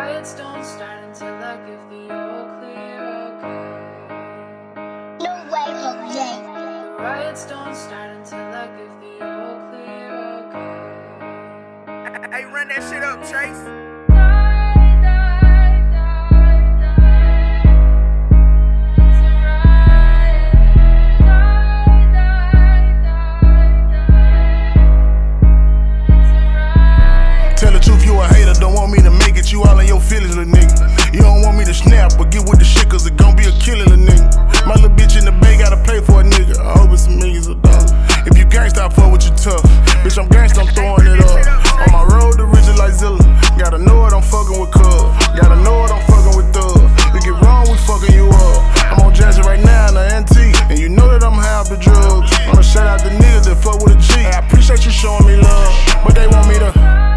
riots don't start until I give the all clear, okay? No way, okay. The riots don't start until I give the all clear, okay? Hey, run that shit up, Chase. Tell the truth, you a hater, don't want me to make it, you all in your feelings, little nigga. You don't want me to snap or get with the shit, cause it gon' be a killing, little nigga. My little bitch in the bay gotta pay for a nigga, I hope it's some millions of dollars. If you gangsta, I fuck with you tough. Bitch, I'm gangsta, I'm throwing it up. On my road to riches like Zilla. Gotta know it, I'm fucking with Cub. Gotta know it, I'm fucking with Thug. We get wrong, we fucking you up. I'm on Jazzy right now in the NT, and you know that I'm high off the drugs. I'ma shout out the niggas that fuck with a G. I appreciate you showing me love, but they want me to.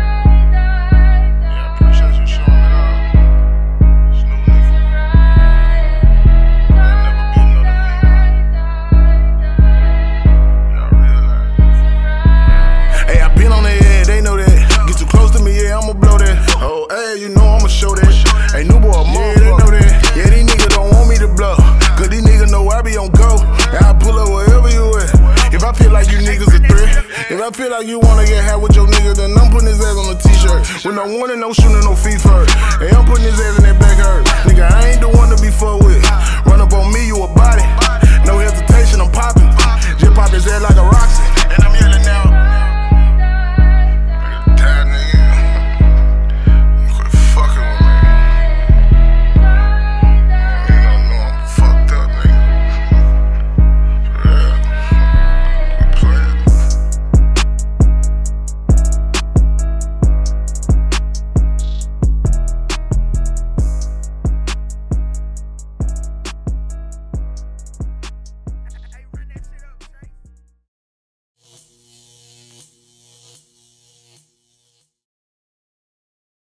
You know I'ma show that. Ain't NuBoi a motherfucker. Yeah, they know that. Yeah, these niggas don't want me to blow, cause these niggas know I be on go. And I pull up wherever you at. If I feel like you niggas a threat, if I feel like you wanna get high with your nigga, then I'm putting his ass on a t-shirt with no warning, no shooting, no feet first. And I'm putting his ass in